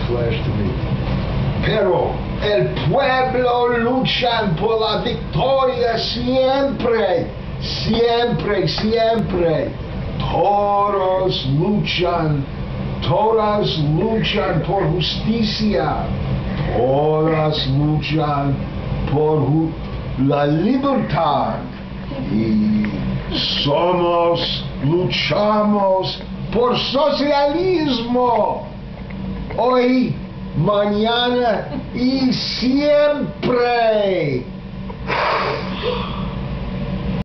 flesh to me. Pero el pueblo luchan por la victoria siempre, siempre, siempre. Todas luchan por justicia, todas luchan por la libertad. Y luchamos por socialismo, hoy, mañana y siempre.